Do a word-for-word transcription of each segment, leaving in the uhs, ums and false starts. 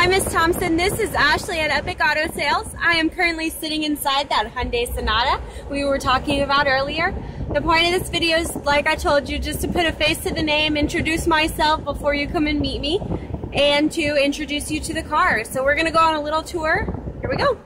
Hi, Miss Thompson. This is Ashley at Epic Auto Sales. I am currently sitting inside that Hyundai Sonata we were talking about earlier. The point of this video is, like I told you, just to put a face to the name, introduce myself before you come and meet me, and to introduce you to the car. So we're going to go on a little tour. Here we go.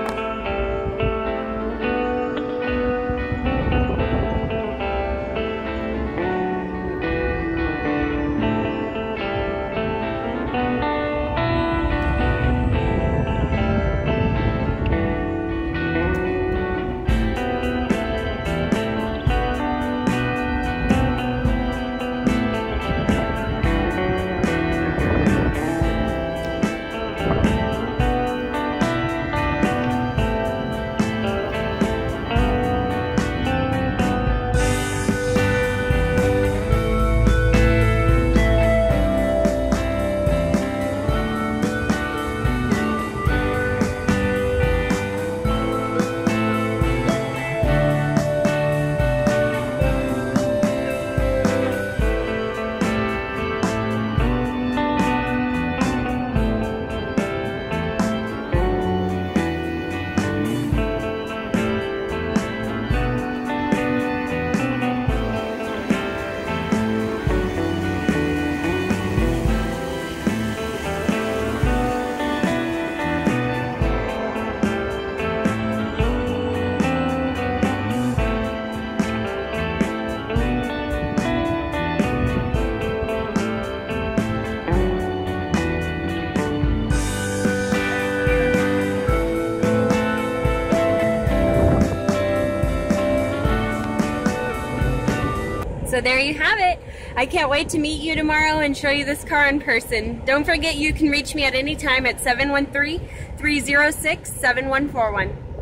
So there you have it. I can't wait to meet you tomorrow and show you this car in person. Don't forget, you can reach me at any time at seven one three, three zero six, seven one four one.